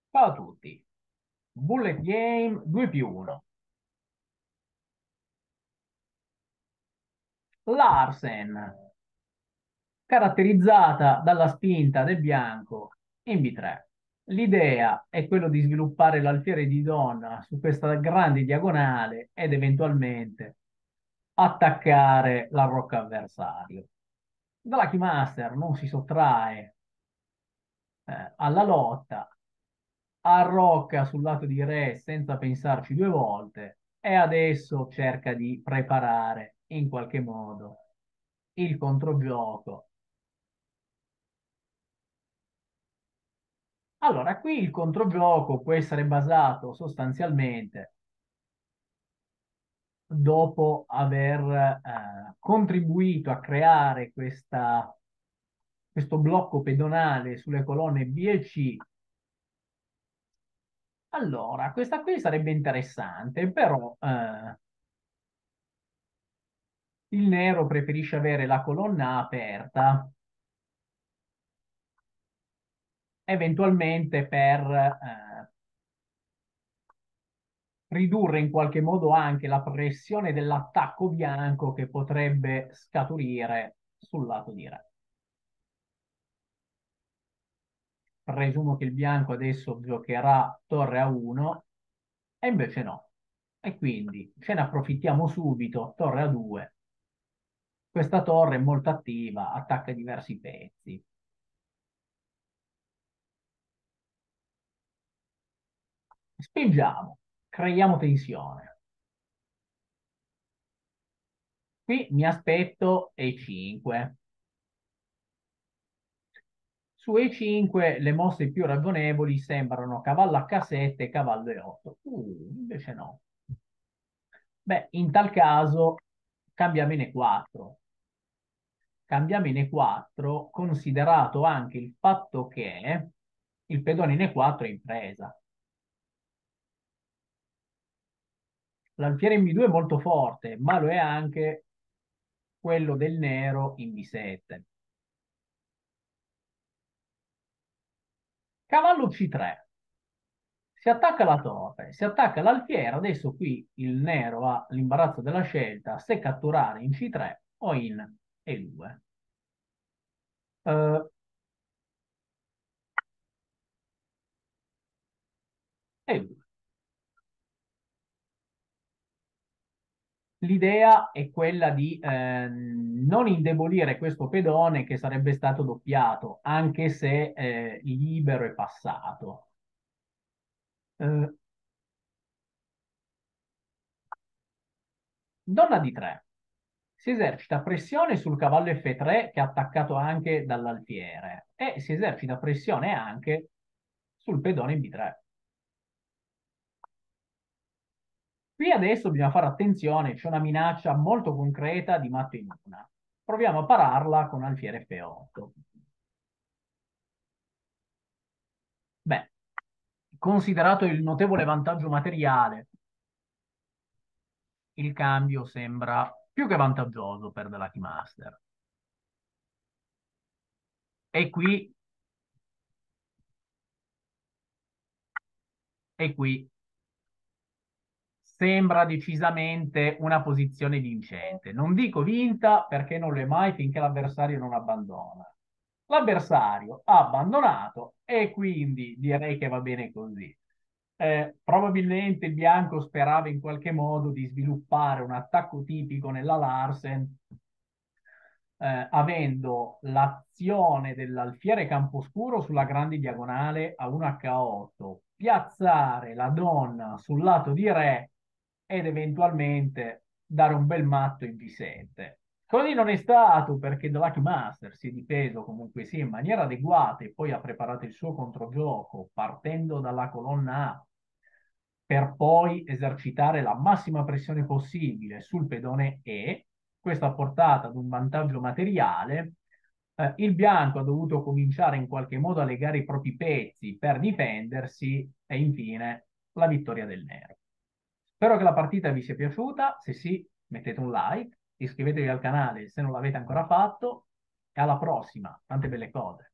Ciao a tutti. Bullet Game 2 più 1. Larsen, caratterizzata dalla spinta del bianco in B3. L'idea è quello di sviluppare l'alfiere di donna su questa grande diagonale ed eventualmente attaccare la rocca avversario. The Lucky Master non si sottrae alla lotta, arrocca sul lato di re senza pensarci due volte e adesso cerca di preparare in qualche modo il controgioco. Allora, qui il controgioco può essere basato sostanzialmente dopo aver contribuito a creare questo blocco pedonale sulle colonne B e C. Allora, questa qui sarebbe interessante, però il nero preferisce avere la colonna A aperta, eventualmente per ridurre in qualche modo anche la pressione dell'attacco bianco che potrebbe scaturire sul lato di re. Presumo che il bianco adesso giocherà torre a 1 e invece no. E quindi ce ne approfittiamo subito, torre a 2. Questa torre è molto attiva, attacca diversi pezzi. Spingiamo, creiamo tensione. Qui mi aspetto E5. Su E5 le mosse più ragionevoli sembrano cavallo H7 e cavallo E8. Invece no. Beh, in tal caso cambiamo in E4. Cambiamo in E4 considerato anche il fatto che il pedone in E4 è in presa. L'alfiere in B2 è molto forte, ma lo è anche quello del nero in B7. Cavallo C3. Si attacca la torre, si attacca l'alfiere, adesso qui il nero ha l'imbarazzo della scelta se catturare in C3 o in E2. Eh, E2. L'idea è quella di non indebolire questo pedone che sarebbe stato doppiato, anche se libero e passato. Eh, Donna di 3. Si esercita pressione sul cavallo F3 che è attaccato anche dall'alfiere e si esercita pressione anche sul pedone in B3. Qui adesso bisogna fare attenzione, c'è una minaccia molto concreta di matto in una. Proviamo a pararla con alfiere F8. Beh, considerato il notevole vantaggio materiale, il cambio sembra più che vantaggioso per The Lucky Master. E qui, e qui sembra decisamente una posizione vincente. Non dico vinta perché non lo è mai finché l'avversario non abbandona. L'avversario ha abbandonato e quindi direi che va bene così. Probabilmente il bianco sperava in qualche modo di sviluppare un attacco tipico nella Larsen, avendo l'azione dell'alfiere Camposcuro sulla grande diagonale a 1H8, piazzare la donna sul lato di re ed eventualmente dare un bel matto in G7. Così non è stato perché The Lucky Master si è difeso comunque sia in maniera adeguata e poi ha preparato il suo controgioco partendo dalla colonna A per poi esercitare la massima pressione possibile sul pedone E. Questo ha portato ad un vantaggio materiale. Il bianco ha dovuto cominciare in qualche modo a legare i propri pezzi per difendersi e infine la vittoria del nero. Spero che la partita vi sia piaciuta, se sì mettete un like, iscrivetevi al canale se non l'avete ancora fatto e alla prossima, tante belle cose.